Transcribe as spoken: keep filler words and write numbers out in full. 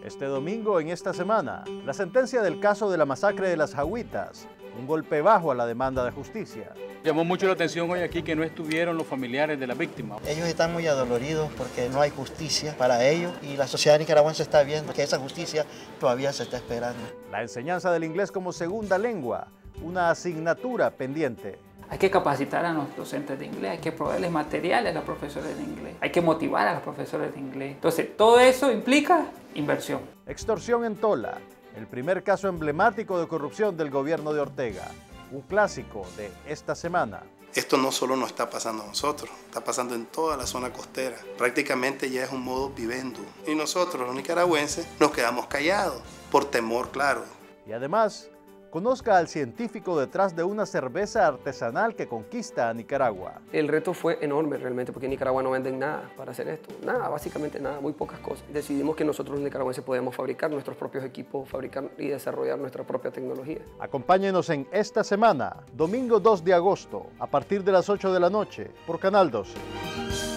Este domingo, en esta semana, la sentencia del caso de la masacre de las Jaguitas, un golpe bajo a la demanda de justicia. Llamó mucho la atención hoy aquí que no estuvieron los familiares de la víctima. Ellos están muy adoloridos porque no hay justicia para ellos y la sociedad nicaragüense está viendo que esa justicia todavía se está esperando. La enseñanza del inglés como segunda lengua, una asignatura pendiente. Hay que capacitar a los docentes de inglés, hay que proveerles materiales a los profesores de inglés, hay que motivar a los profesores de inglés. Entonces, todo eso implica inversión. Extorsión en Tola, el primer caso emblemático de corrupción del gobierno de Ortega, un clásico de esta semana. Esto no solo nos está pasando a nosotros, está pasando en toda la zona costera. Prácticamente ya es un modus vivendi. Y nosotros, los nicaragüenses, nos quedamos callados, por temor, claro. Y además, conozca al científico detrás de una cerveza artesanal que conquista a Nicaragua. El reto fue enorme realmente porque en Nicaragua no venden nada para hacer esto. Nada, básicamente nada, muy pocas cosas. Decidimos que nosotros los nicaragüenses podíamos fabricar nuestros propios equipos, fabricar y desarrollar nuestra propia tecnología. Acompáñenos en esta semana, domingo dos de agosto, a partir de las ocho de la noche, por Canal doce.